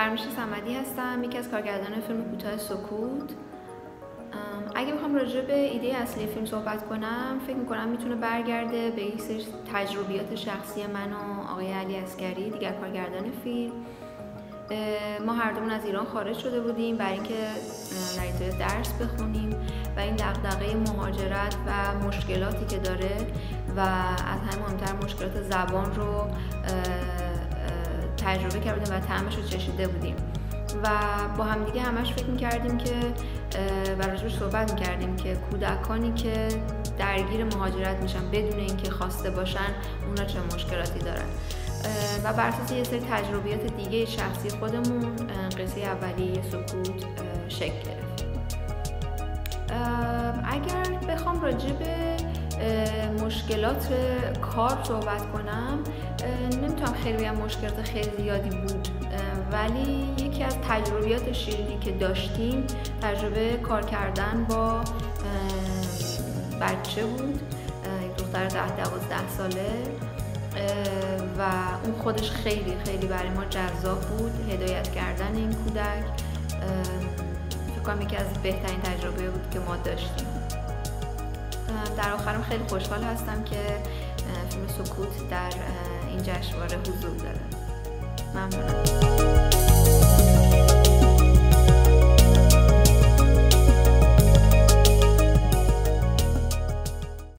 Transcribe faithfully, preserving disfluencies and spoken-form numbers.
فرنوش صمدی هستم، یکی از کارگردانان فیلم کوتاه سکوت. اگه بخوام راجع به ایده اصلی فیلم صحبت کنم، فکر میکنم میتونه برگرده به یک سری تجربیات شخصی من و آقای علی عسگری، دیگر کارگردان فیلم. ما هر دومون از ایران خارج شده بودیم برای اینکه در ایتالیا درس بخونیم و این دغدغه مهاجرت و مشکلاتی که داره و از همه مهمتر مشکلات زبان رو تجربه کردیم و طعمش رو چشیده بودیم و با همدیگه همش فکر میکردیم که و راجبش صحبت میکردیم که کودکانی که درگیر مهاجرت میشن بدون اینکه خواسته باشن اونا چه مشکلاتی دارن و بر اساس یه سری تجربیات دیگه شخصی خودمون قصه اولیه سکوت شکل گرفت. اگر بخوام راجع به مشکلات کار صحبت کنم، نمیتونم خیلی بگم مشکلات خیلی زیادی بود، ولی یکی از تجربیات شیرینی که داشتیم تجربه کار کردن با بچه بود، یک دختر ده دوازده ساله و اون خودش خیلی خیلی برای ما جذاب بود. هدایت کردن این کودک فکر کنم یکی از بهترین تجربه بود که ما داشتیم. در آخرم خیلی خوشحال هستم که فیلم سکوت در این جشنواره حضور داره. ممنونم.